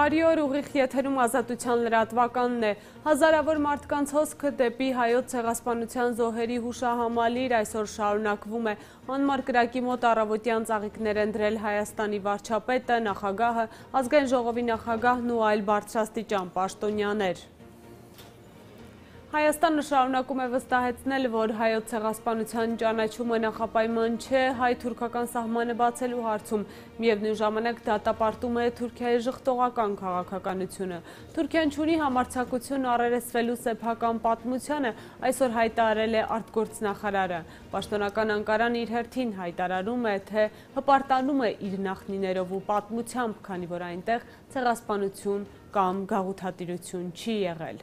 Բարի օր, ուղիղ եթերում Ազատության լրատվականն է։ Հազարավոր մարդկանց հոսքը դեպի հայոց ցեղասպանության զոհերի հուշահամալիր այսօր շարունակվում է։ Անմար կրակի մոտ առավոտյան ծաղիկներ են դրել Հայաստանի վարչապետը, նախագահը, ազգային ժողովի նախագահն ու այլ բարձրաստիճան պաշտոնյաներ։ Հայաստանը շարունակում է վստահեցնել, որ հայոց ցեղասպանության ճանաչումը նախապայման չէ հայ-թուրքական սահմանը բացելու հարցում, միևնույն ժամանակ դատապարտում է Թուրքիայի ժխտողական քաղաքականությունը։ Թուրքիան չունի համարձակություն առերեսվելու սեփական պատմությանը, այսօր հայտարարել է արտգործնախարարը։ Պաշտոնական Անկարան իր հերթին հայտարարում է, թե հպարտանում է իր նախնիներով ու պատմությամբ, քանի որ այնտեղ ցեղասպանություն կամ գաղութատիրություն չի եղել։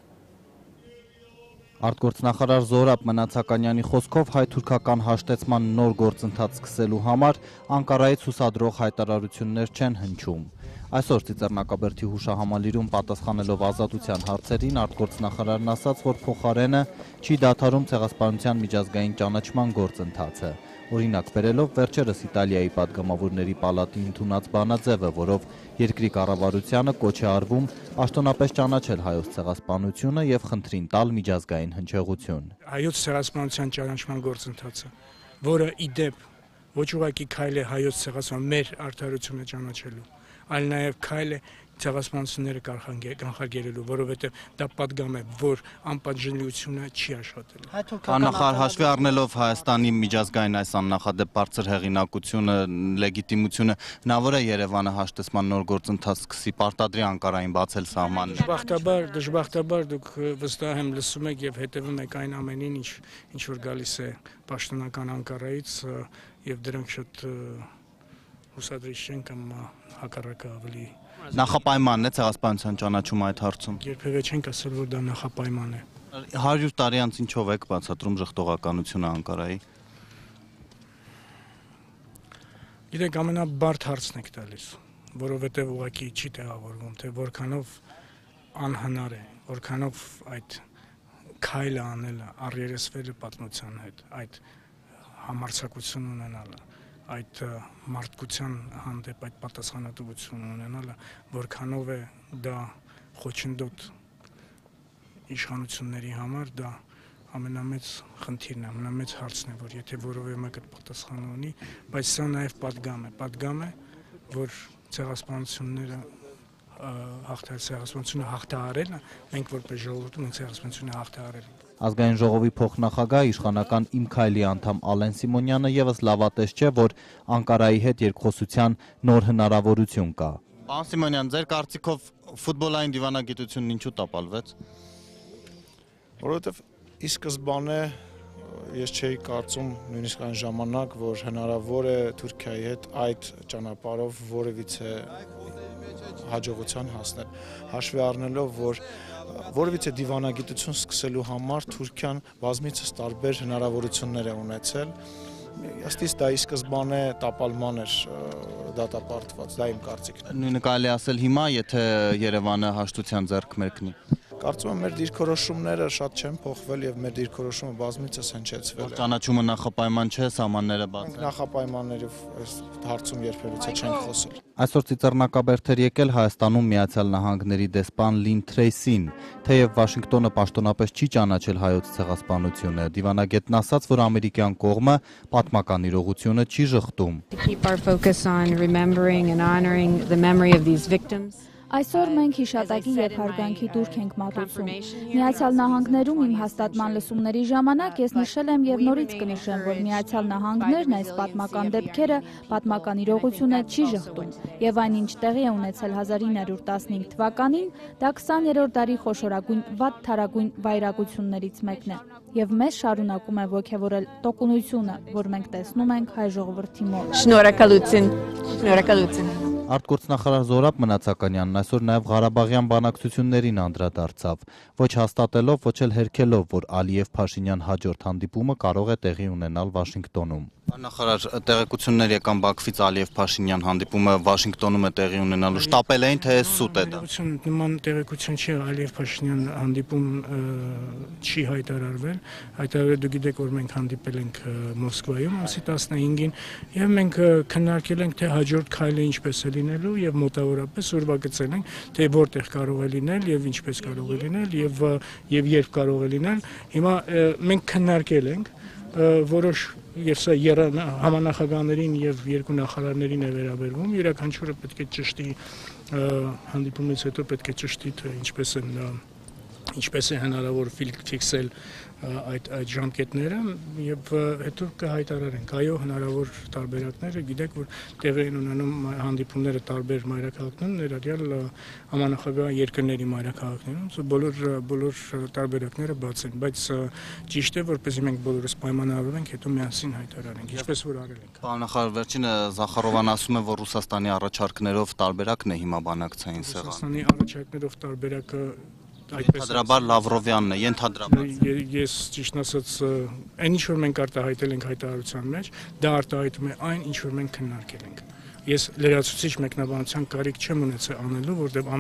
Արտգործնախարար Զոհրաբ Մնացականյանի խոսքով հայ-թուրքական հաշտեցման նոր գործընթաց սկսելու համար Անկարայից հուսադրող հայտարարություններ չեն հնչում։ Այսօր Ծիծեռնակաբերդի հուշահամալիրում պատասխանելով ազատության հարցերին արտգործնախարարն ասաց, որ փոխարենը չի դադարում ցեղասպանության միջազգային ճանաչման գործընթացը։ Օրինակ բերելով վերջերս Իտալիայի падգամավորների պալատի ընդունած բանաձևը, որով երկրի կառավարությանը կոչ է արվում պաշտոնապես ճանաչել հայոց ցեղասպանությունը եւ խնդրին տալ միջազգային հնչեղություն։ Հայոց ցեղասպանության ճանաչման գործընթացը, որը ի դեպ ոչ ուղղակի քայլ է հայոց ցեղասպանության մեր արդարությունը ճանաչելու, այլ նաեւ քայլ է ցեղասպանությունները կանխարգելելու, որովհետև դա պատգամ է, որ անպատժելիությունը չի աշխատելու։ Աննախար հաշվի առնելով Հայաստանի միջազգային այս աննախադեպ բարձր հեղինակությունը, լեգիտիմությունը, հնարավոր է Երևանը հաշտեցման նոր գործընթաց սկսի, պարտադրի Անկարային բացել սահմանները։ Դժբախտաբար դուք վստահ եմ լսում եք եւ հետևում եք այն ամենին, ինչ որ գալիս է պաշտոնական Անկարայից եւ դրանք շատ հուսադրիչ չեն կամ հակառակը ավելի Նախապայմանն է ցեղասպանության ճանաչումը այդ հարցում։ Երբևէ չենք ասել, որ դա նախապայման է։ 100 տարի անց ինչով եք բացատրում ժխտողականությունը Անկարայի։ Գիտեք, ամենաբարդ հարցն եք տալիս, որովհետև ուղղակի չի տեղավորվում, թե որքանով անհնար է, որքանով այդ քայլը անելը, առերեսվելը պատմության հետ, այդ համարձակություն ունենալը, այդ մարդկության հանդեպ այդ պատասխանատվություն ունենալը, որքանով է դա խոչընդոտ իշխանությունների համար, դա ամենամեծ խնդիրն է, ամենամեծ հարցն է, որ եթե որևէ մեկը պատասխան ունի, բայց սա նաև պատգամ է, որ ցեղասպանությունները ցեղասպանությունը հաղթահարելը, մենք որպես ժողովուրդ մենք ցեղասպանությունը հաղթահարել ենք։ Ազգային ժողովի փոխնախագահ իշխանական Իմ Քայլի անդամ Ալեն Սիմոնյանը եւս լավատես չէ, որ Անկարայի հետ երկխոսության նոր հնարավորություն կա։ Պարոն Սիմոնյան, ձեր կարծիքով ֆուտբոլային դիվանագիտությունն ինչու տապալվեց։ Որովհետև ի սկզբանե ես չէի կարծում նույնիսկ այն ժամանակ, որ հնարավոր է Թուրքիայի հետ այդ ճանապարհով որևիցե հաջողության հասնել, հաշվի առնելով, որ որևիցե դիվանագիտություն սկսելու համար Թուրքիան բազմիցս տարբեր հնարավորություններ է ունեցել, ըստ դա ի սկզբանե տապալման էր դատապարտված, դա իմ կարծիքն է։ Նույնը կարելի ասել հիմա, եթե Երևանը հաշտության ձեռք մեկնի։ Կարծում եմ մեր դիրքորոշումները շատ չեն փոխվել եւ մեր դիրքորոշումը բազմիցս հնչեցվել է։ Ճանաչումը նախապայման չէ, սահմանները բաց են։ Նախապայմաններով այս հարցում երբևիցե չենք խոսել։ Այսօր Ծիծեռնակաբերդեր եկել Հայաստանում Միացյալ Նահանգների դեսպան Լին Թրեյսին, թեև Վաշինգտոնը պաշտոնապես չի ճանաչել հայոց ցեղասպանությունը, դիվանագետն ասաց, որ ամերիկյան կողմը պատմական իրողությունը չի ժխտում։ Այսօր մենք հիշատակի և հարգանքի տուրք ենք մատուցում։ Միացյալ Նահանգներում իմ հաստատման լսումների ժամանակ ես նշել եմ և նորից կնշեմ, որ Միացյալ Նահանգներն այս պատմական դեպքերը, պատմական իրողությունը չի ժխտում, և այն ինչ տեղի է ունեցել 1915 թվականին, դա 20-րդ դարի խոշորագույն վատթարագույն վայրագություններից մեկն է, և մեզ շարունակում է ոգևորել տոկունությունը, որ մենք տեսնում ենք հայ ժողովրդի մոտ։ Շնորհակալություն։ Արտգործնախարար Զոհրաբ Մնացականյանն այսօր նաև Ղարաբաղյան բանակցություններին անդրադարձավ, ոչ հաստատելով, ոչ էլ հերքելով, որ Ալիև-Փաշինյան հաջորդ հանդիպումը կարող է տեղի ունենալ Վաշինգտոնում։ Նախարար, տեղեկություններ եկան Բաքվից Ալիև-Փաշինյան հանդիպումը Վաշինգտոնում է տեղի ունենալու, շտապել էին, թե սուտ է դա։ Նման տեղեկություն չի, Ալիև-Փաշինյան հանդիպում չի հայտարարվել, դուք գիտեք, որ մենք հանդիպել ենք Մոսկվայում ամսի 15-ին եւ մենք քննարկել ենք, թե հաջորդ քայլը ինչպես է լինելու եւ մոտավորապես ուրվագծել ենք, թե որտեղ կարող է լինել եւ ինչպես կարող է լինել եւ երբ կարող է լինել։ Հիմա մենք քննարկել ենք որոշ եւ սա համանախագահներին եւ երկու նախարարներին է վերաբերվում, յուրաքանչյուրը պետք է ճշտի հանդիպումից հետո պետք է ճշտի թե ինչպես է հնարավոր ֆիքսել այդ ժամկետները եւ հետո կհայտարարենք։ Այո, հնարավոր տարբերակները, գիտեք, որ տեղի են ունենում հանդիպումները տարբեր մայրաքաղաքներում, ներառյալ համանախագահ երկրների մայրաքաղաքներում, բոլոր տարբերակները բաց են, բայց ճիշտ է, որպեսզի մենք բոլորս պայմանավորվենք, հետո միասին հայտարարենք, ինչպես որ արել ենք։ Պարոն նախարար, վերջինը Զախարովան ասում է, որ Ռուսաստանի առաջարկներով տարբերակն է հիմա բանակցային սեղան։ Ռուսաստանի առաջարկներով տարբերակը Ենթադրաբար Լավրովյանն է, ենթադրաբար։ Ես ճիշտն ասած, այն ինչ որ մենք արտահայտել ենք հայտարարության մեջ, դա արտահայտում է այն, ինչ որ մենք քննարկել ենք։ Ես լրացուցիչ մեկնաբանության կարիք չեմ ունեցել անելու, որտեղ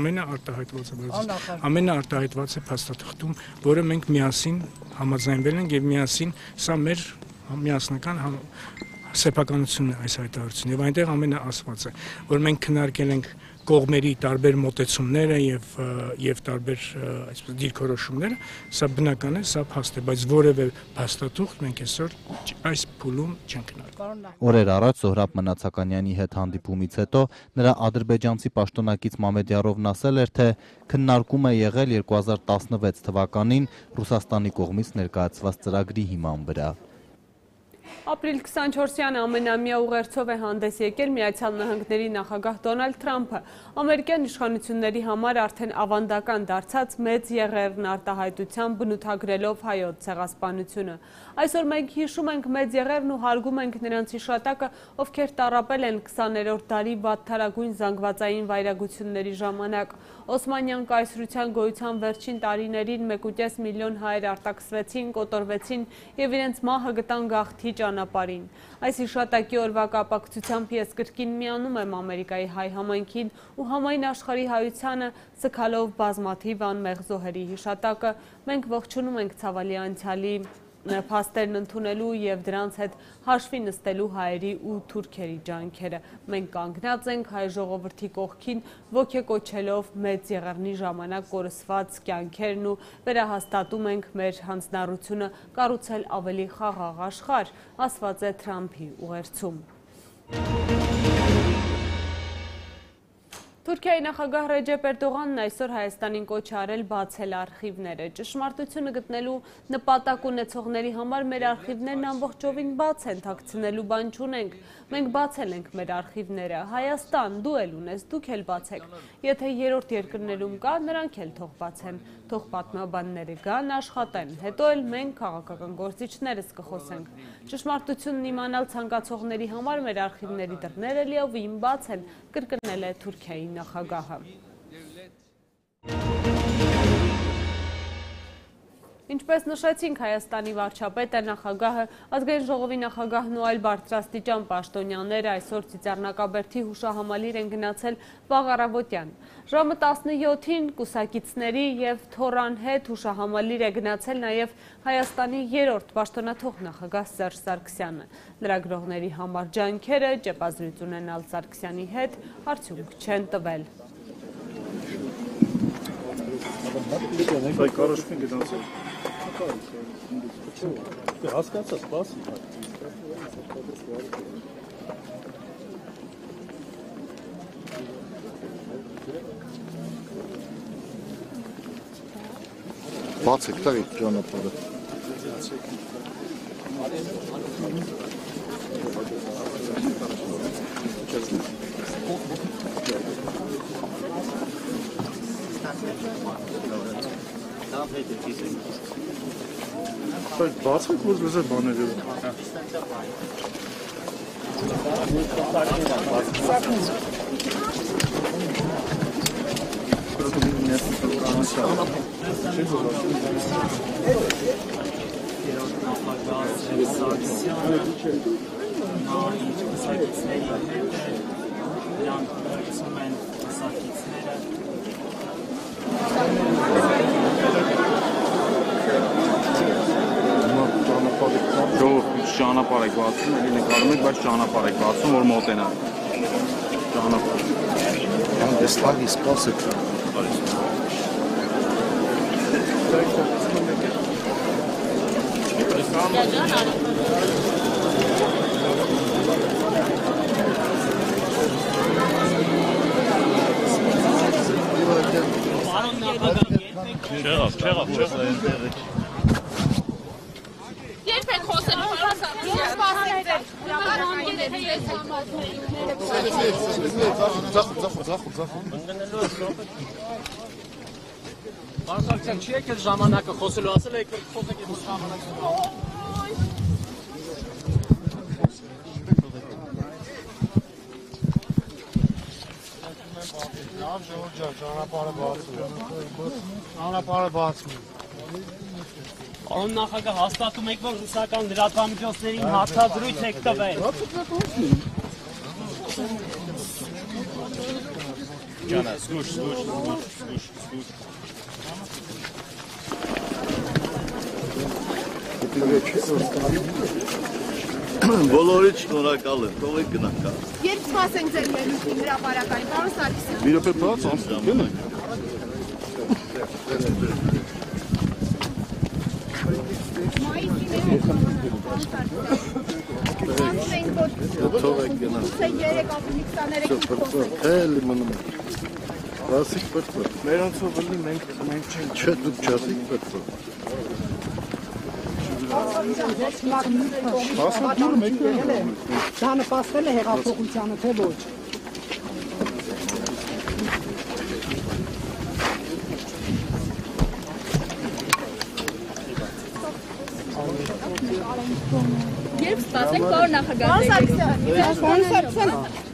ամենը արտահայտված է փաստաթղթում, որը մենք միասին համաձայնվել ենք եւ միասին սա մեր միասնական սեփականությունն է այս հայտարարությունը եւ այնտեղ ամենը ասված է, որ մենք քննարկել ենք կողմերի տարբեր մոտեցումները եւ տարբեր այսպես դիրքորոշումները, սա բնական է, սա փաստ է, բայց որևէ փաստաթուղթ մենք այսօր այս փուլում չենք քննարկում։ Օրեր առաջ Զոհրաբ Մնացականյանի հետ հանդիպումից հետո նրա ադրբեջանցի պաշտոնակից Մամեդյարովն ասել էր, թե քննարկում է եղել 2016 թվականին Ռուսաստանի կողմից ներկայացված ծրագրի հիման վրա։ Ապրիլ 24-յանը ամենամյա ուղերձով է հանդես եկել Միացյալ Նահանգների նախագահ Դոնալդ Թրամփը, ամերիկյան իշխանությունների համար արդեն ավանդական դարձած մեծ եղերն արտահայտությամբ բնութագրելով հայոց ցեղասպանությունը։ Այսօր մենք հիշում ենք մեծ եղերն ու հարգում ենք նրանց հիշատակը, ովքեր տառապել են 20-րդ դարի վատթարագույն զանգվածային վայրագությունների ժամանակ։ Օսմանյան կայսրության գոյության վերջին տարիներին 1.5 միլիոն հայեր արտաքսվեցին, կոտորվեցին եւ իրենց մահը գտան գաղթի ճանապարհին։ Այս հիշատակի օրվա կապակցությամբ ես կրկին միանում եմ Ամերիկայի հայ համայնքին ու համայն աշխարհի հայությանը, սգալով բազմաթիվ անմեղ զոհերի հիշատակը, մենք ողջունում ենք ցավալի անցյալի փաստերն ընդունելու եւ դրանց հետ հաշվի նստելու հայերի ու թուրքերի ջանքերը։ Մենք կանգնած ենք հայ ժողովրդի կողքին, ոգեկոչելով մեծ եղեռնի ժամանակ կորսված կյանքերն ու վերահաստատում ենք մեր հանձնառությունը կառուցել ավելի խաղաղ աշխարհ, ասված է Թրամփի ուղերձում։ Թուրքիայի նախագահ Ռեջեփ Էրդողանն այսօր Հայաստանին կոչ է արել բացել արխիվները։ Ճշմարտությունը գտնելու նպատակ ունեցողների համար մեր արխիվներն ամբողջովին բաց են, թաքցնելու բան չունենք։ Մենք բացել ենք մեր արխիվները։ Հայաստան, դու էլ ունես, դուք էլ բացեք։ Եթե երրորդ երկրներում կա, նրանք էլ թող բացեն, թող պատմաբանները գան, աշխատեն, հետո էլ մենք քաղաքական գործիչներս կխոսենք։ Ճշմարտությունն իմանալ ցանկացողների համար մեր արխիվների դռները լիովին բաց են, կրկնել է Թուրքիայի նախագահը։ Ինչպես նշեցինք, Հայաստանի վարչապետը, նախագահը, ազգային ժողովի նախագահն ու այլ բարձրաստիճան պաշտոնյաները այսօր Ծիծեռնակաբերդի հուշահամալիր են գնացել վաղ առավոտյան։ Ժամը 17-ին կուսակիցների եւ Թորան հետ հուշահամալիր է գնացել նաեւ Հայաստանի երրորդ պաշտոնաթող նախագահ Սերժ Սարգսյանը։ Լրագրողների համար ջանքերը ճեպազրույց ունենալ Սարգսյանի հետ արդյունք չեն տվել։ Հասկացա, սպասի։ Բացեք, տաղի ճանապարհը։ Բացեք, որ լեզե բաները։ Ճանապարհ եք բացում, էլի նկարում եք, բայց ճանապարհ եք բացում, որ մոտենան։ Ճանապարհ։ This flag is possible. Բարձրացան չի եկել ժամանակը խոսելու, ասել եք որ խոսեք այս ժամանակը։ Լավ ժողովուրդ, ճանապարհը բացում։ Պարոն նախագահ, հաստատում եք, որ ռուսական լրատվամիջոցներին հարցազրույց եք տվել։ Ջանա, զգուշ։ Բոլորի շնորհակալ եմ, թողեք գնանք։ Երբ սպասենք ձեր ելույթին հրապարակային, պարոն Սարգսյան։ Մի րոպե բաց անցնենք։ Թողեք գնանք։ Երեք ապրիլի 23-ին խոսենք։ Էլի մնում։ Ասիկ պետք է։ Մերոնցով լի մենք չենք։ Չէ, դուք չասիկ պետք է։ Դա նպաստել է հեղափոխությանը, թե ոչ։ Երբ սպասենք, պարոն նախագահ։ Պարոն Սարգսյան։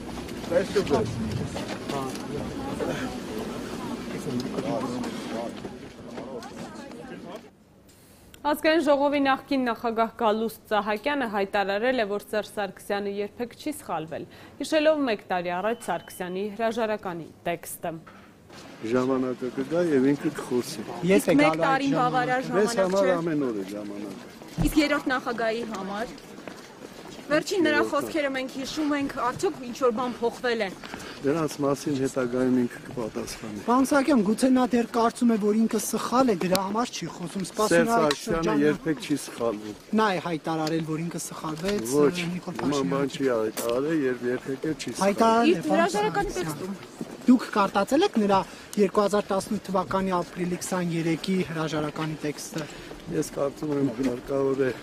Ազգային ժողովի նախկին նախագահ Գալուստ Սահակյանը հայտարարել է, որ Սերժ Սարգսյանը երբեք չի սխալվել, հիշելով 1 տարի առաջ Սարգսյանի հրաժարականի տեքստը։ Ժամանակը կգա եւ ինքը կխոսի։ Իսկ 1 տարին բավարար Մեզ ժամանակ համար չէ։ ամեն օր է ժամանակ։ Իսկ երրորդ նախագահի համար։ Վերջին նրա խոսքերը մենք հիշում ենք, արդյոք ինչ-որ բան փոխվել է։ Դրանց մասին հետագայում ինքը կպատասխանի։ Պարոն Սահակյան, գուցե նա դեռ կարծում է, որ ինքը սխալ է, դրա համար չի խոսում, Սերժ Սարգսյանը երբեք չի սխալվում։ Նա է հայտարարել, որ ինքը սխալվեց, Ոչ, Նիկոլ նման բան չի հայտարարել եւ երբեք չի սխալվում։ հայտարարել հրաժարականի տեքստում։ Դուք կարտացել եք նրա 2018 թվականի ապրիլի 23-ի հրաժարականի տեքստը։ Ես կարծում եմ հարկավոր է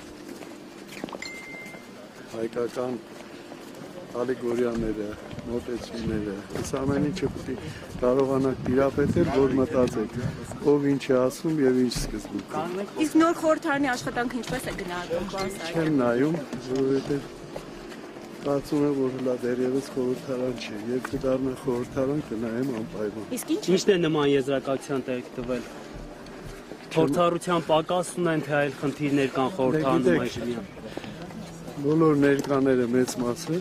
հայկական ալեգորիաները, մոտեցումները, այս ամեն ինչը պետք է կարողանանք տիրապետել, որ մտածեք, ով ինչ է ասում եւ ինչ սկզբունք։ Իսկ նոր խորհրդարանի աշխատանքը ինչպես է գնահատվում, պարոն Սահակյան։ Չեմ նայում, որովհետեւ կարծում եմ, որ հլա դեռևս խորհրդարան չի։ Երբ կդառնա խորհրդարան կնայեմ անպայման։ Իսկ Ինչն է նման եզրակացության տեղ տվել։ Փորձառության պակաս ունեն, թե այլ խնդիրներ կան խորհրդարանում այժմ։ Բոլոր ներկաները մեծ մասը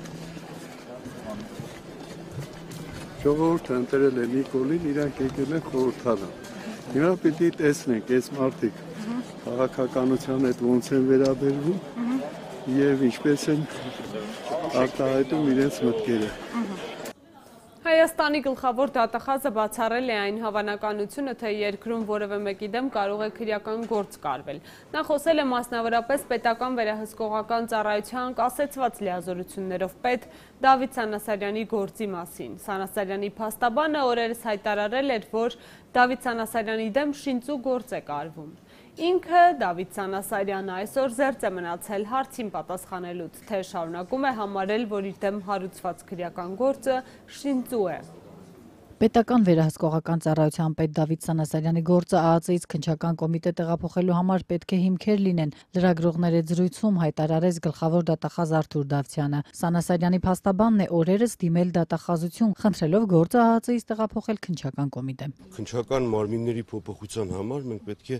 ժողովուրդը ընտրել է Նիկոլին, իրանք եկել են խորհրդարան։ Հիմա պիտի տեսնենք այս մարդիկ քաղաքականության հետ ոնց են վերաբերվում եւ ինչպես են արտահայտում իրենց մտքերը։ Հայաստանի գլխավոր դատախազը բացառել է այն հավանականությունը, թե երկրում որևէ մեկի դեմ կարող է քրեական գործ կարվել։ Նա խոսել է մասնավորապես պետական վերահսկողական ծառայության կասեցված լիազորություններով պետ Դավիթ Սանասարյանի գործի մասին։ Սանասարյանի փաստաբանը օրերս հայտարարել էր, որ Դավիթ Սանասարյանի դեմ շինծու գործ է կարվում։ Ինքը Դավիթ Սանասարյանը այսօր զերծ է մնացել հարցին պատասխանելուց, թե շարունակում է համարել, որ իր դեմ հարուցված քրեական գործը շինծու է։ Պետական վերահսկողական ծառայության պետ Դավիթ Սանասարյանի գործը ԱԱԾ-ից քննչական կոմիտե տեղափոխելու համար պետք է հիմքեր լինեն, լրագրողների զրույցում հայտարարեց գլխավոր դատախազ Արթուր Դավթյանը։ Սանասարյանի փաստաբանն է օրերս դիմել դատախազություն, խնդրելով գործը ԱԱԾ-ից տեղափոխել քննչական կոմիտե։ Քննչական մարմինների փոփոխության համար մենք պետք է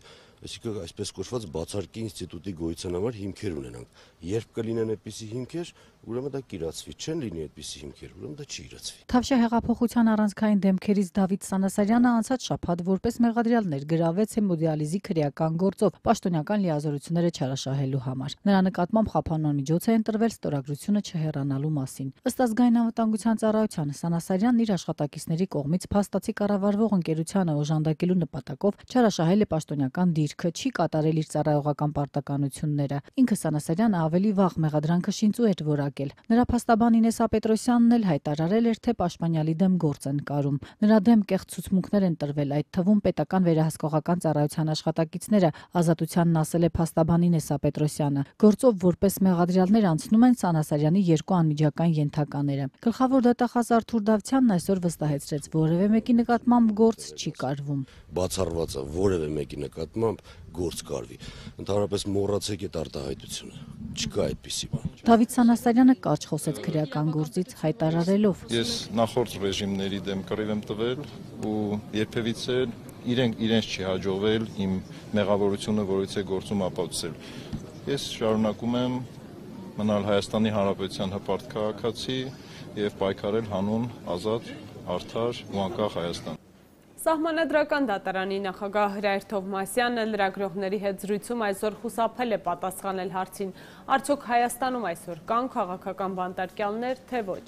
այսինքն այսպես կոչված բացարկի ինստիտուտի գոյության համար հիմքեր ունենանք։ Երբ կլինեն այդպիսի հիմքեր, ուրեմն դա կիրացվի, չեն լինի այդպիսի հիմքեր, ուրեմն դա չի իրացվի։ Թավշյա հեղափոխության առանցքային դեմքերից Դավիթ Սանասարյանը անցած շաբաթ որպես մեղադրյալ ներգրավվեց հեմոդիալիզի քրեական գործով պաշտոնական լիազորությունները չարաշահելու համար։ Նրա նկատմամբ խափանման միջոց է ընտրվել ստորագրությունը չհեռանալու մասին։ Ըստ ազգային անվտանգության ծառայության Սանասարյանն իր աշխատակիցների կողմից փաստացի կառավարվող ընկերությանը օժանդակելու նպատակով չարաշահել է պաշտոնական դիրքը, չի կատարել իր ծառայողական պարտականությունները։ Ինքը Սանասարյանը ավելի վաղ մեղադրանքը շինծու էր որակել։ Նրա փաստաբան Ինեսա Պետրոսյանն էլ հայտարարել էր, թե պաշտպանյալի դեմ գործ են կարում։ Նրա դեմ կեղծ ցուցմունքներ են տրվել, այդ թվում պետական վերահսկողական ծառայության աշխատակիցները, ազատությանն ասել է փաստաբան Ինեսա Պետրոսյանը։ Գործով որպես մեղադրյալներ անցնում են Սանասարյանի երկու անմիջական ենթակաները։ Գլխավոր դատախազ Արթուր Դավթյանն այսօր վստահեցրեց, որևէ մեկի նկատմամբ գործ չի կարվում։ Բացառված է որևէ մեկի նկատմամբ գործ կարվի։ Ընդհանրապես մոռացեք այդ արտահայտությունը։ Չկա այդպիսի բան։ Դավիթ Սանասարյանը կարճ խոսեց քրեական գործից հայտարարելով. Ես նախորդ ռեժիմների դեմ կռիվ եմ տվել ու երբևիցե իրենց չի հաջողվել իմ մեղավորությունը որից է գործում ապացուցել։ Ես շարունակում եմ մնալ Հայաստանի Հանրապետության հպարտ քաղաքացի եւ պայքարել հանուն ազատ, արդար ու անկախ Հայաստան։ Սահմանադրական դատարանի նախագահ Հրայր Թովմասյանը լրագրողների հետ զրույցում այսօր խուսափել է պատասխանել հարցին, արդյոք Հայաստանում այսօր կան քաղաքական բանտարկյալներ, թե ոչ։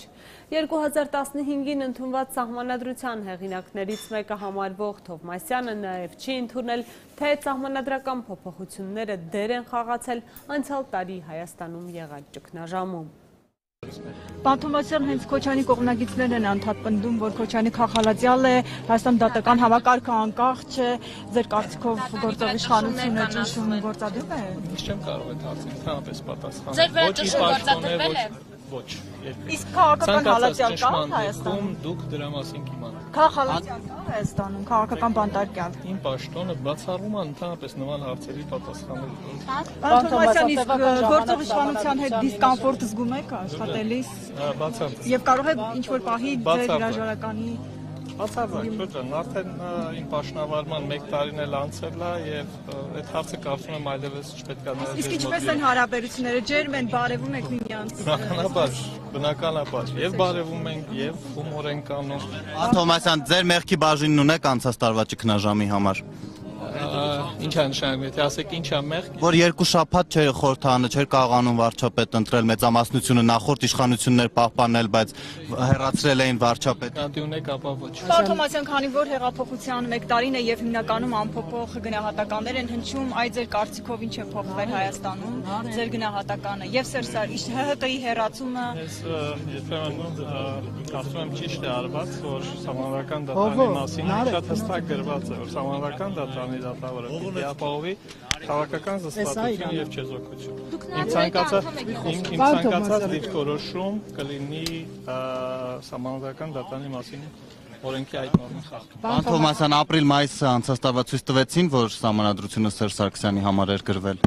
2015-ին ընդունված սահմանադրության հեղինակներից մեկը համարվող Թովմասյանը նաև չի ընդունել, թե սահմանադրական փոփոխությունները դեր են խաղացել անցյալ տարի Հայաստանում եղած ճգնաժամում։ Պարոն Թովմասյան, հենց Քոչյանի կողմնակիցներն են անդադար պնդում, որ Քոչյանի քաղաքալացյալ է, Հայաստան դատական հավաքարկը անկախ չէ, ձեր կարծիքով գործող իշխանությունը ճնշում գործադրում է։ Ես չեմ կարող այդ հարցին ընդհանրապես պատասխանել։ Ձեր վրա ճնշում գործադրվել է։ Ոչ, երբեք։ Իսկ քաղաքական հալածյալ կա Հայաստանում։ Դուք դրա մասին կիմանաք։ Քաղաքալացյալ կա Հայաստանում, քաղաքական բանտարկյալ։ Իմ պաշտոնը բացառում է ընդհանրապես նման հարցերի պատասխանելու։ Պարոն Թովմասյան, իսկ գործող իշխանության հետ դիսկոմֆորտ զգում եք աշխատելիս։ Բացարձակ։ Եվ կարող է ինչ-որ պահի ձեր հրաժարականի Բացարձակ, շրջան, արդեն իմ պաշտոնավարման 1 տարին էլ անցել է եւ այդ հարցը կարծում եմ այլևս չպետք է ներդրել։ Իսկ ինչպես են հարաբերությունները, ջերմ են, բարևում եք միմյանց։ Բնականաբար, եւ բարևում ենք, եւ հումոր ենք անում։ Պարոն Թովմասյան, ձեր մեղքի բաժինն ունեք անցած տարվա ճգնաժամի համար։ Ինչ է նշանակում, եթե ասեք ինչ է մեղք։ Որ 2 շաբաթ չէր խորհրդանը, չէր կարողանում վարչապետ ընտրել, մեծամասնությունը նախորդ իշխանություններ պահպանել, բայց հեռացրել էին վարչապետ։ Դատի ունեք, ապա ոչ։ Պարոն Թովմասյան, քանի որ հեղափոխության 1 տարին է եւ հիմնականում անփոփոխ գնահատականներ են հնչում, այ ձեր կարծիքով ինչ է փոխվել Հայաստանում, ձեր գնահատականը եւ ՀՀԿ-ի հեռացումը։ Ես երբեմն կարծում եմ ճիշտ է արված, որ սահմանադրական դատարանի մասին շատ հստակ գրված է, որ սահմանադրական դատարանի դատավորը պիտի ապահովի քաղաքական զսպվածություն եւ չեզոքություն։ Իմ ցանկացած դիրքորոշում կլինի սահմանադրական դատարանի մասին օրենքի այդ նորմի խախտում։ Պարոն Թովմասյան, ապրիլ-մայիսը անցած տարվա ցույց տվեցին, որ սահմանադրությունը Սերժ Սարգսյանի համար էր գրվել։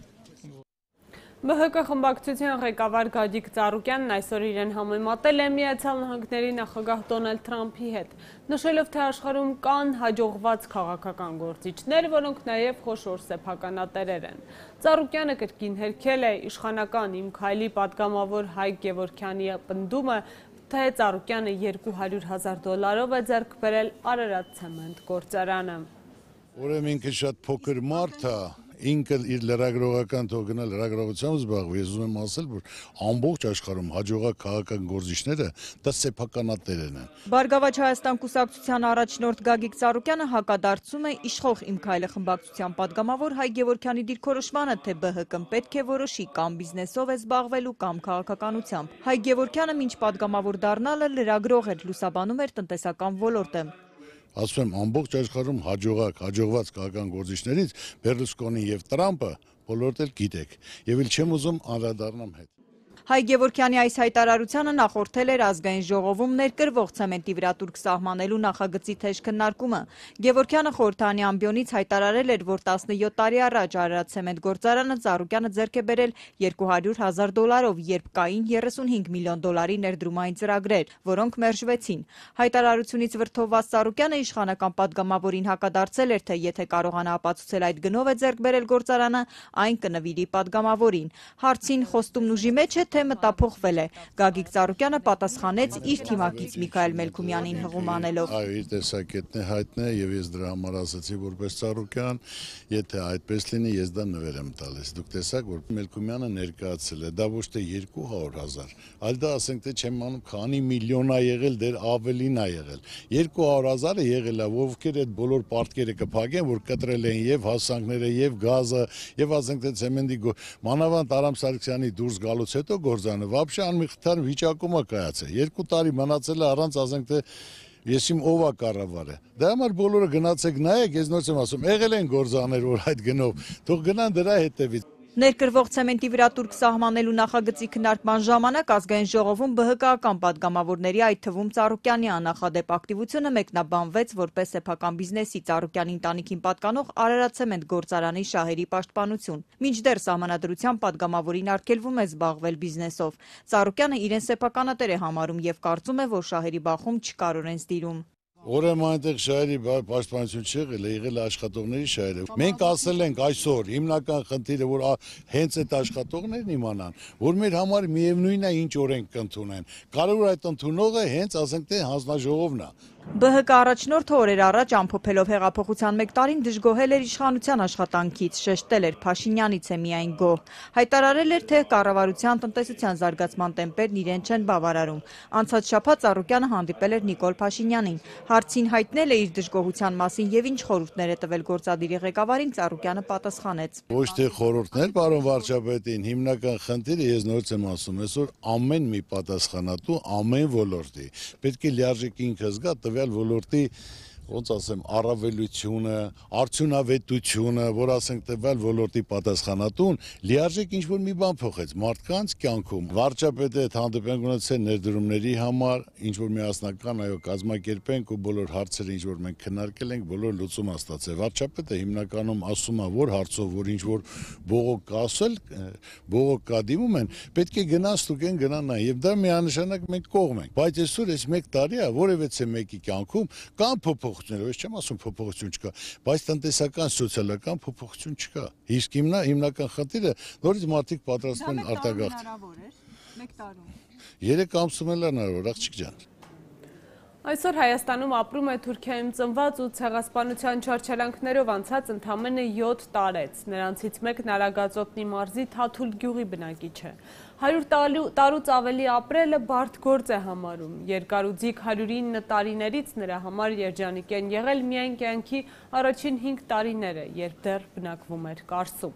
ԲՀԿ խմբակցության ղեկավար Գագիկ Ծառուկյանն այսօր իրեն համեմատել է Միացյալ Նահանգների նախագահ Դոնալդ Թրամփի հետ, նշելով, թե աշխարհում կան հաջողված քաղաքական գործիչներ, որոնք նաև խոշոր սեփականատերեր են։ Ծառուկյանը կրկին հերքել է իշխանական Իմ քայլի պատգամավոր Հայկ Գևորգյանի պնդումը, թե Ծառուկյանը $200,000 է ձեռք բերել Արարատ ցեմենտ գործարանը։ Ուրեմն ինքը շատ փոքր մարդ է, ինքը իր լրագրողական թողնա լրագրողությամբ զբաղվում, ես ուզում եմ ասել, որ ամբողջ աշխարհում հաջողակ քաղաքական գործիչները դա սեփականատերերն են։ Բարգավաճ Հայաստան կուսակցության առաջնորդ Գագիկ Ծառուկյանը հակադարձում է իշխող Իմ քայլը խմբակցության պատգամավոր Հայկ Գևորգյանի դիրքորոշմանը, թե ԲՀԿ-ն պետք է որոշի կամ բիզնեսով է զբաղվելու կամ քաղաքականությամբ։ Հայկ Գևորգյանը մինչ պատգամավոր դառնալը լրագրող էր, լուսաբանում էր տնտեսական ոլորտը։ Ասում եմ, ամբողջ աշխարհում հաջողված քաղաքական գործիչներից Բերլուսկոնին եւ Տրամպը բոլորդ էլ գիտեք, եւ էլ չեմ ուզում անդրադառնամ հետ։ Հայ Գևորգյանի այս հայտարարությանը նախորդել էր ազգային ժողովում ներկրվող ցեմենտի վրա տուրք սահմանելու նախագծի թեժ քննարկումը։ Գևորգյանը խորհրդանի ամբիոնից հայտարարել էր, որ 17 տարի առաջ Արարատ ցեմենտ գործարանը Ծառուկյանը ձեռք է բերել $200,000, երբ կային $35 միլիոն ներդրումային ծրագրեր, որոնք մերժվեցին։ Հայտարարությունից վրդովված Ծառուկյանը իշխանական պատգամավորին հակադարձել էր, թե եթե կարողանա ապացուցել այդ գնով է ձեռք բերել գործարանը, այն կնվիրի պատգամավորին։ Հարցին խոստումն ուժի մեջ է, թե մտափոխվել է։ Գագիկ Ծառուկյանը պատասխանեց իր թիմակից Միքայել Մելքումյանին հղում անելով։ Այո, իր տեսակետն է հայտնի եւ ես դրա համար ասացի որպես Ծառուկյան, եթե այդպես լինի, ես դա նվեր եմ տալիս։ Դուք տեսաք, որ Մելքումյանը ներկայացել է, դա ոչ թե 200,000, այլ դա ասենք թե չեմ անում, քանի միլիոն է եղել, դեր ավելին է եղել։ 200,000-ը եղել է, ովքեր այդ բոլոր պարտքերը կփակեն, որ կտրել են եւ հասանքները, եւ գազը, եւ ասենք թե ցեմենտի մանավանդ Արամ Սարգսյանի դուրս գալուց հետո գործանը вообще անմիղթար վիճակում է կայացել։ 2 տարի մնացել է առանց ասենք թե ես իմ ով է կառավարը։ Դա համար բոլորը գնացեք նայեք, ես նույնպես եմ ասում, եղել են գործաներ, որ այդ գնով, թող գնան դրա հետևից։ Ներկրվող ցեմենտի վրա տուրք սահմանելու նախագծի քննարկման ժամանակ ազգային ժողովում ԲՀԿ-ական պատգամավորների, այդ թվում Ծառուկյանի աննախադեպ ակտիվությունը մեկնաբանվեց որպես սեփական բիզնեսի Ծառուկյանի ընտանիքին պատկանող Արարատ ցեմենտ գործարանի շահերի պաշտպանություն։ Մինչդեռ սահմանադրության պատգամավորին արգելվում է զբաղվել բիզնեսով։ Ծառուկյանը իրեն սեփականատեր է համարում եւ կարծում է, որ շահերի բախում չկար օրենս դիրում։ Ուրեմն այնտեղ շահերի պաշտպանություն չեղել է, եղել է աշխատողների շահերը։ Մենք ասել ենք այսօր հիմնական խնդիրը, որ հենց այդ աշխատողներն իմանան, որ մեր համար միևնույն է ինչ օրենք կընդունեն։ Կարող է այդ ընդունողը հենց ասենք թե հանձնաժողովն է։ ԲՀԿ առաջնորդը օրեր առաջ ամփոփելով հեղափոխության 1 տարին դժգոհել էր իշխանության աշխատանքից, շեշտել էր Փաշինյանից է միայն գոհ։ Հայտարարել էր, թե կառավարության տնտեսության զարգացման տեմպերն իրեն չեն բավարարում։ Անցած շաբաթ Ծառուկյանը հանդիպել էր Նիկոլ Փաշինյանին։ Հարցին հայտնել է իր դժգոհության մասին եւ ինչ խորհուրդներ է տվել գործադիրի ղեկավարին, Ծառուկյանը պատասխանեց։ Ոչ թե խորհուրդներ, պարոն վարչապետին, հիմնական խնդիրը ես նորից եմ ասում, այսօր ամեն մի պատասխանատու ամեն ոլորտի պետք է լիարժեք ինքը զգա տվյալ ոլորտի ոնց ասեմ առավելությունը, արդյունավետությունը, որ ասենք տվյալ ոլորտի պատասխանատուն լիարժեք ինչ-որ մի բան փոխեց մարդկանց կյանքում։ Վարչապետը այդ հանդիպենք ունեցել ներդրումների համար, ինչ-որ միասնական այո կազմակերպենք ու բոլոր հարցերը ինչ-որ մենք քննարկել ենք, բոլոր լուծում ստացել։ Վարչապետը հիմնականում ասում է, որ հարցով, որ ինչ-որ բողոք կա ասել, բողոք կա դիմում են, պետք է գնան ստուգեն գնան նայ եւ դա միանշանակ մենք կողմ ենք։ Բայց այսօր այս 1 տարի է որևէ մեկի կյանքում կան փոփոխ ես չեմ ասում փոփոխություն չկա, բայց տնտեսական սոցիալական փոփոխություն չկա։ Իսկ հիմնական խնդիրը նորից մարդիկ պատրաստվում են արտագաղթ։ 1 տարում։ 3 ամսում էլ հնարավոր, աղջիկ ջան։ Այսօր Հայաստանում ապրում է Թուրքիայում ծնված ու ցեղասպանության չարչարանքներով անցած ընդամենը 7 տարեց։ Նրանցից մեկն Արագածոտնի մարզի Թաթուլ գյուղի բնակիչ է։ 100 տարուց ավելի ապրելը բարդ գործ է համարում։ Երկարուձիգ 109 տարիներից նրա համար երջանիկ են եղել միայն կյանքի առաջին 5 տարիները, երբ դեռ բնակվում էր Կարսում։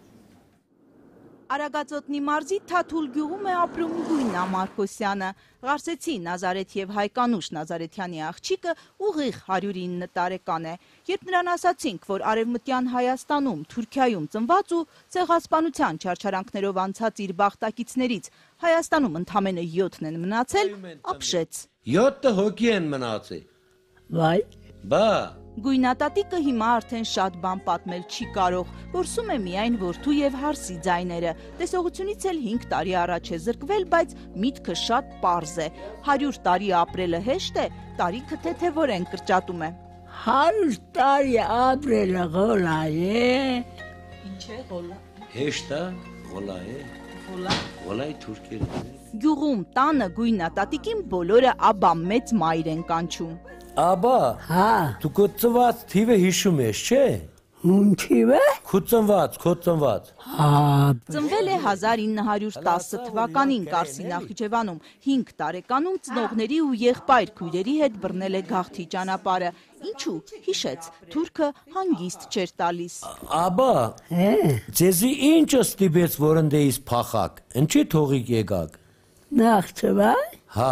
Արագածոտնի մարզի Թաթուլ գյուղում է ապրում Գույնա Մարկոսյանը։ Ղարսեցի Նազարեթ եւ Հայկանուշ Նազարեթյանի աղջիկը ուղիղ 109 տարեկան է։ Երբ նրան ասացինք, որ Արևմտյան Հայաստանում, Թուրքիայում ծնված ու ցեղասպանության չարչարանքներով անցած իր բախտակիցներից Հայաստանում ընդամենը 7-ն են մնացել, ապշեց։ 7 հոգի են մնացել։ Վայ։ Բա Գույնատատիկը հիմա արդեն շատ բան պատմել չի կարող, որսում է միայն որդու եւ հարսի ձայները։ Տեսողությունից էլ 5 տարի առաջ է զրկվել, բայց միտքը շատ պարզ է։ 100 տարի ապրելը հեշտ է, տարիքը թեթևորեն կրճատում է։ 100 տարի ապրելը գոլա է։ Ինչ է գոլա։ Հեշտ է, գոլա է։ Գոլա է թուրքերեն։ Գյուղում տանը Գույնատատիկին բոլորը աբա մեծ մայր են կանչում։ Աբա, հա, դու քո ծնված թիվը հիշում ես, չէ՞։ Ում թիվը։ Քո ծնված։ Հա։ Ծնվել է 1910 թվականին Կարսի Նախիջևանում, 5 տարեկանում ծնողների ու եղբայր քույրերի հետ բռնել է գաղթի ճանապարհը։ Ինչու, հիշեց, թուրքը հանգիստ չէր տալիս։ Աբա, ձեզի ինչը ստիպեց, որ ընդեից փախակ, ինչի թողիկ եկաք։ Նախճեվան։ Հա։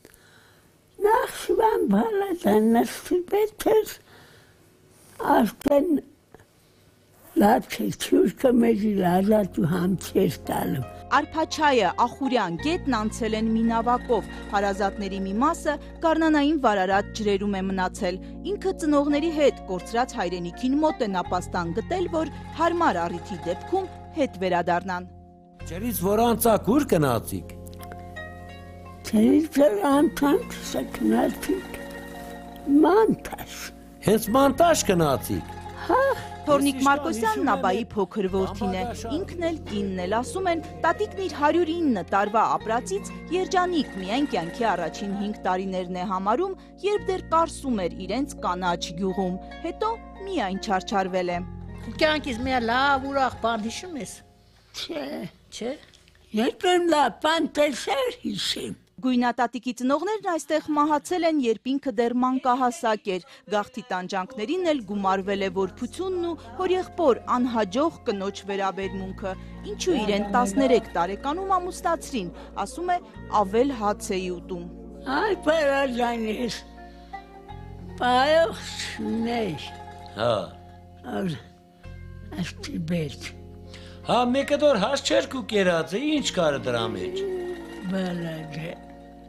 Նախճեվան բալատան ստիպեց, ասեն լավ չէ, թուրքը մեզ լազատ ու համ չեր տալու։ Արփաչայը, Ախուրյան գետն անցել են մինավակով, հարազատների մի մասը Գառնանային վարարած ջրերում է մնացել։ Ինքը ծնողների հետ կորցրած հայրենիքին մոտ է նապաստան գտել, որ հարմար առիթի դեպքում հետ վերադառնան։ Ջրից որ անցակ ուր գնացիք։ Ջրից անցանք գնացիք Մանտաշ։ Հենց Մանտաշ գնացիք։ Թորնիկ Մարկոսյանն Աբայի փոքր որդին է, ինքն էլ կինն էլ ասում են, տատիկն իր 109 տարվա ապրածից երջանիկ միայն կյանքի առաջին 5 տարիներն է համարում, երբ դեռ կարսում էր իրենց կանաչ գյուղում, հետո միայն չարչարվել է։ Կյանքից մի լավ ուրախ բան հիշում ես։ Չէ։ Երբեմն լավ բան տեսար հիշեմ։ Գույնատատիկի ծնողներն այստեղ մահացել են, երբ ինքը դեռ մանկահասակ էր, գաղթի տանջանքներին էլ գումարվել է որբությունն ու հորեղբոր անհաջող կնոջ վերաբերմունքը, ինչու իրեն 13 տարեկանում ամուսնացրին, ասում է ավել հաց էի ուտում։ Այ պարաժանես, պայող շուներ։ Աշտի բերտ։ Մեկը դոր հաս չեր կու կերած է, ինչ կարը դրա մեջ։ Բալաջ է։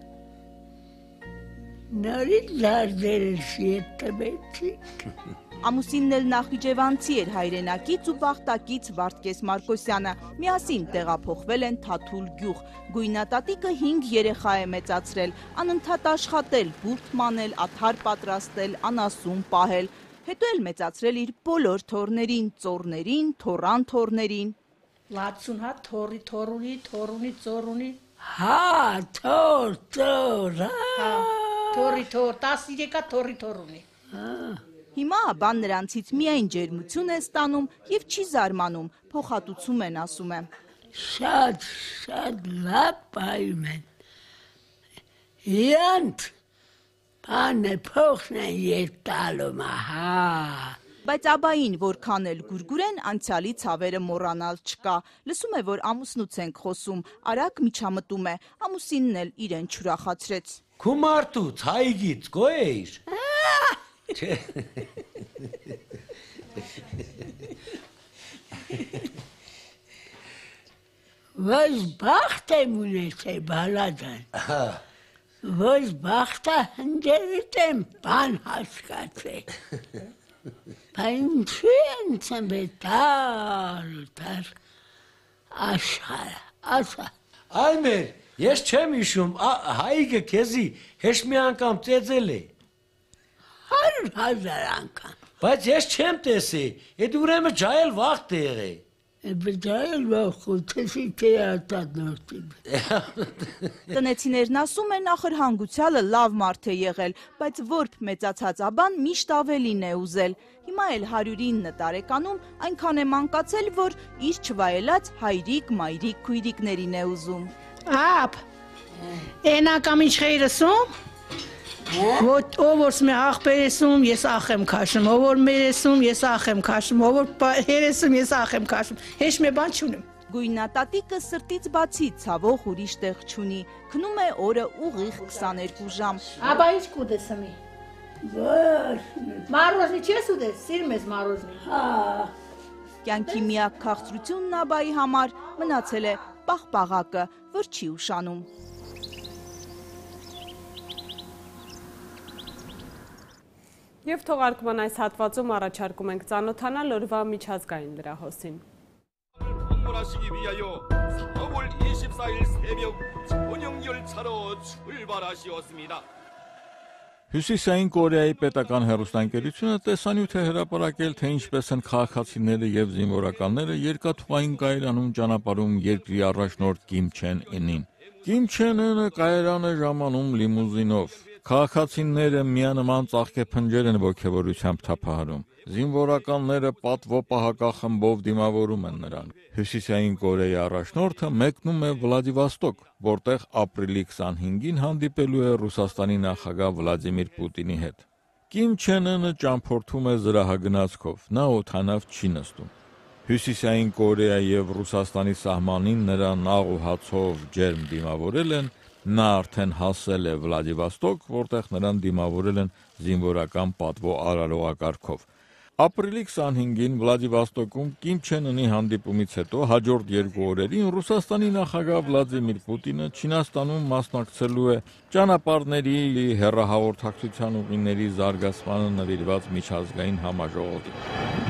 Նորից դարձերս ետ տբեցիք։ Ամուսինն էլ Նախիջևանցի էր հայրենակից ու բախտակից Վարդգես Մարկոսյանը, միասին տեղափոխվել են Թաթուլ գյուղ, գույնատատիկը 5 երեխա է մեծացրել, անընդհատ աշխատել, բուրդ մանել, աթար պատրաստել, անասուն պահել, հետո էլ մեծացրել իր բոլոր թոռներին, ծոռներին, թոռան թոռներին։ 60 հատ թոռի, թոռունի, ծոռունի։ Թոռ, Թորի թոր, 13 թորի թորունի։ Հիմա բան նրանցից միայն ջերմություն է ստանում և չի զարմանում, փոխհատուցում են ասում է։ Շատ լավ պայում են։ Իրանց բանը փոխն են ետ տալում, Բայց Աբային որքան էլ գուրգուրեն, անցյալի ցավերը մոռանալ չկա։ Լսում է, որ ամուսնուց ենք խոսում, արագ միջամտում է, ամուսինն էլ իրեն չուրախացրեց։ Քու մարդուց, հայգից, գոյեիր։ Ոչ բախտ եմ ունեցել, բալադան։ Ոչ բախտը հնջերից եմ բան հասկացել։ Ինչու են ծնվետար աշխարը, ասա։ Այմեր, ես չեմ իշում, հայգը կեզի հեշ մի անգամ ծեծել է։ 100,000 անգամ։ Բայց ես չեմ տեսի, էդ ուրեմը ջայել վաղտ է եղե։ Ջայել վաղտ, տեսի կերատատ նորտի։ Տնեցիներն ասում են ախր հանգուցյալը լավ մարդ է եղել, բայց որբ մեծացած Աբան միշտ ավելին է ուզել։ Հիմա էլ 109 տարեկանում այնքան է մանկացել, որ իր չվայելած հայրիկ, մայրիկ քույրիկներին է ուզում։ Ապ, են անգամ ինչ խեյրսում, ով որ սմե աղբեր եսում, ես ախ եմ քաշում, ով որ մեր եսում, ես ախ եմ քաշում, ով որ հեր եսում, ես ախ եմ քաշում, հեչ մի բան չունեմ։ Գույնատատիկը սրտից բացի ցավող ուրիշ տեղ չունի, քնում է օրը ուղիղ 22 ժամ։ Աբա ինչ կուտեսմի։ Մարոզնի չես ուտես, սիրում ես մարոզնի։ Կյանքի միակ քաղցրությունն Աբայի համար մնացել է պաղպաղակը, որ չի ուշանում։ Եվ թողարկման այս հատվածում առաջարկում ենք ծանոթանալ օրվա միջազգային լրահոսին։ 하시기 위하여 4월 24일 새벽 전용 열차로 출발하시었습니다. Հյուսիսային Կորեայի պետական հեռուստաընկերությունը տեսանյութ է հրապարակել, թե ինչպես են քաղաքացիները և զինվորականները երկաթուղային կայարանում ճանապարհում երկրի առաջնորդ Կիմ Չեն Ինին։ Կիմ Չեն Ինը կայարան է ժամանում լիմուզինով։ Քաղաքացիները միանման ծաղկեփնջեր են ոգևորությամբ թափահարում։ Զինվորականները պատվո պահակախմբով դիմավորում են նրան։ Հյուսիսային Կորեայի առաջնորդը մեկնում է Վլադիվոստոկ, որտեղ ապրիլի 25-ին հանդիպելու է Ռուսաստանի նախագահ Վլադիմիր Պուտինի հետ։ Կիմ Չեն Ինը ճամփորդում է զրահագնացքով, նա օդանավ չի նստում։ Հյուսիսային Կորեայի և Ռուսաստանի սահմանին նրա նաղ ու հացով ջերմ դիմավորել են, նա արդեն հասել է Վլադիվոստոկ, որտեղ նրան դիմավորել են զինվորական պատվո արարողակարգով։ Ապրիլի 25-ին Վլադիվոստոկում Կիմ Չեն Ընի հանդիպումից հետո հաջորդ 2 օրերին Ռուսաստանի նախագահ Վլադիմիր Պուտինը Չինաստանում մասնակցելու է ճանապարհների հեռահաղորդակցության ուղիների զարգացմանը նվիրված միջազգային համաժողովին։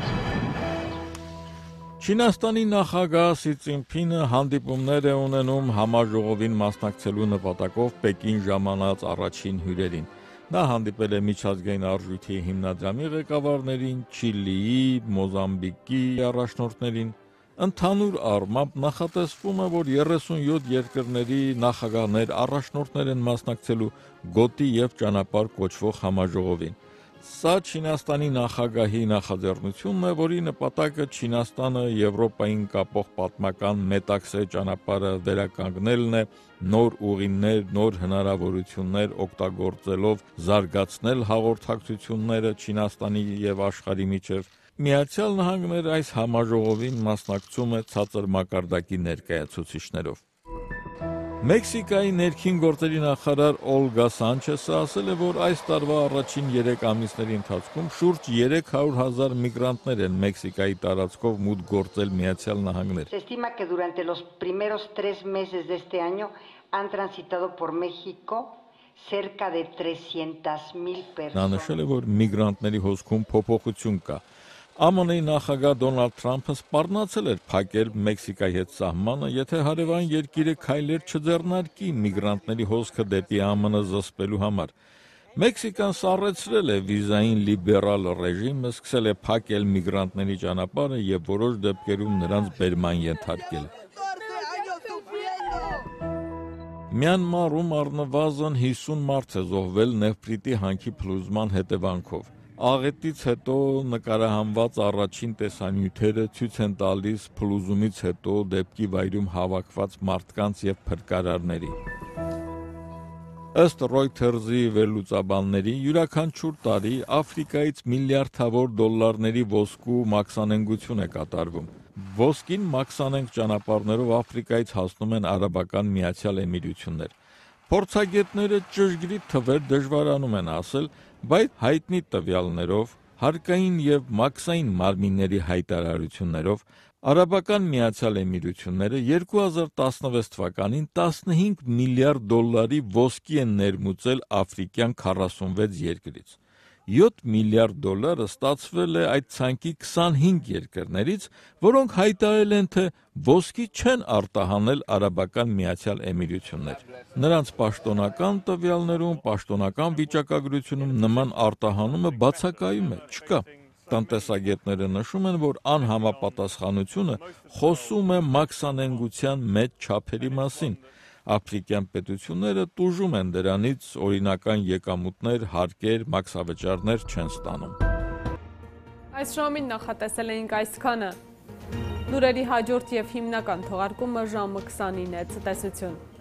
Չինաստանի նախագահ Սի Ցզինփինը հանդիպումներ է ունենում համաժողովին մասնակցելու նպատակով Պեկին ժամանած առաջին հյուրերին։ Նա հանդիպել է միջազգային արժույթի հիմնադրամի ղեկավարներին, Չիլիի, Մոզամբիկի առաջնորդներին։ Ընդհանուր առմամբ նախատեսվում է, որ 37 երկրների նախագահներ առաջնորդներ են մասնակցելու գոտի և ճանապարհ կոչվող համաժողովին։ Սա Չինաստանի նախագահի նախաձեռնությունն է, որի նպատակը Չինաստանը Եվրոպային կապող պատմական Մետաքսե ճանապարհը վերականգնելն է, նոր ուղիներ, նոր հնարավորություններ օգտագործելով զարգացնել հաղորդակցությունները Չինաստանի և աշխարհի միջև։ Միացյալ Նահանգները այս համաժողովին մասնակցում է ցածր մակարդակի ներկայացուցիչներով։ Մեքսիկայի ներքին գործերի նախարար Օլգա Սանչեսը ասել է, որ այս տարվա առաջին 3 ամիսների ընթացքում շուրջ 300,000 միգրանտներ են Մեքսիկայի տարածքով մուտք գործել Միացյալ Նահանգներ։ Se estima que durante los primeros 3 meses de este año han transitado por México cerca de 300,000 personas։ Նա նշել է, որ միգրանտների հոսքում փոփոխություն կա։ ԱՄՆ-ի նախագահ Դոնալդ Թրամփը սպառնացել էր փակել Մեքսիկայի հետ սահմանը, եթե հարևան երկիրը քայլեր չձեռնարկի միգրանտների հոսքը դեպի ԱՄՆ զսպելու համար։ Մեքսիկան սառեցրել է վիզային լիբերալ ռեժիմը, սկսել է փակել միգրանտների ճանապարհը և որոշ դեպքերում նրանց բերման ենթարկել։ Մյանմարում առնվազն 50 մարդ է զոհվել նեֆրիտի հանքի փլուզման հետևանքով։ Աղետից հետո նկարահանված առաջին տեսանյութերը ցույց են տալիս փլուզումից հետո դեպքի վայրում հավաքված մարդկանց և փրկարարների։ Ըստ Reuters-ի վերլուծաբանների, յուրաքանչյուր տարի Աֆրիկայից միլիարդավոր դոլարների ոսկու մաքսանենգություն է կատարվում։ Ոսկին մաքսանենգ ճանապարհներով Աֆրիկայից հասնում են Արաբական Միացյալ Էմիրություններ։ Փորձագետները ճշգրիտ թվեր դժվարանում են ասել, բայց հայտնի տվյալներով, հարկային և մաքսային մարմինների հայտարարություններով Արաբական Միացյալ Էմիրությունները 2016 թվականին 15 միլիարդ դոլարի ոսկի են ներմուծել աֆրիկյան 46 երկրից։ 7 միլիարդ դոլարը ստացվել է այդ ցանկի 25 երկրներից, որոնք հայտարարել են, թե ոսկի չեն արտահանել Արաբական Միացյալ Էմիրություններ։ Նրանց պաշտոնական տվյալներում, պաշտոնական վիճակագրությունում նման արտահանումը բացակայում է, չկա։ Տնտեսագետները նշում են, որ անհամապատասխանությունը խոսում է մաքսանենգության մեծ չափերի մասին։ Աֆրիկյան պետությունները տուժում են դրանից, օրինական եկամուտներ, հարկեր, մաքսավճարներ չեն ստանում։ Այս ժամին նախատեսել էինք այսքանը։ Լուրերի հաջորդ և հիմնական թողարկումը ժամը 29-ը։ Ցտեսություն։